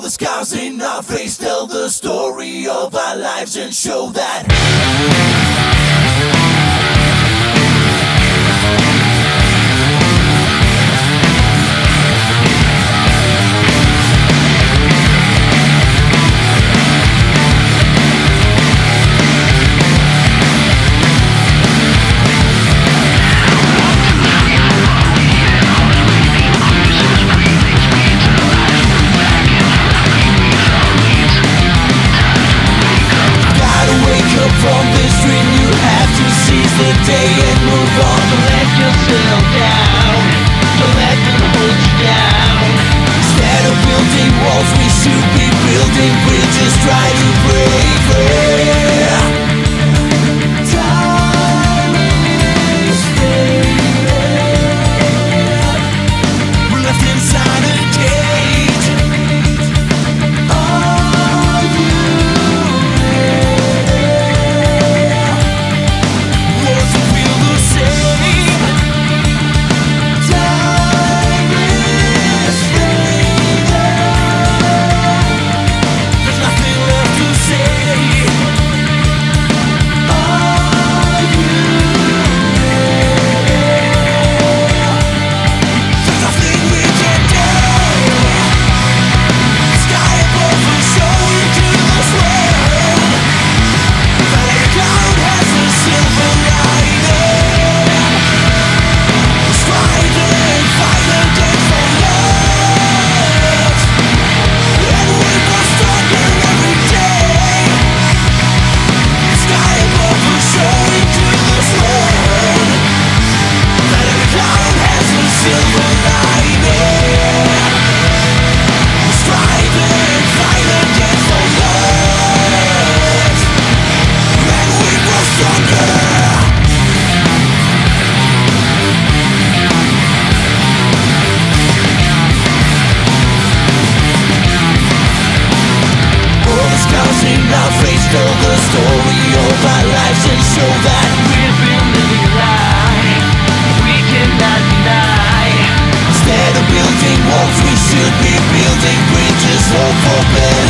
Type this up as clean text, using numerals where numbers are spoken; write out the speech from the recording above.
the scars in our face tell the story of our lives and show that from this dream you have to seize the day and move on. Don't let yourself down, don't let them hold you down. Instead of building walls we should be building bridges. Try to break free. Time is fading. We're left inside a cage. Are you tell the story of our lives and show that we've been living a lie we cannot deny. Instead of building walls we should be building bridges. Hope for better.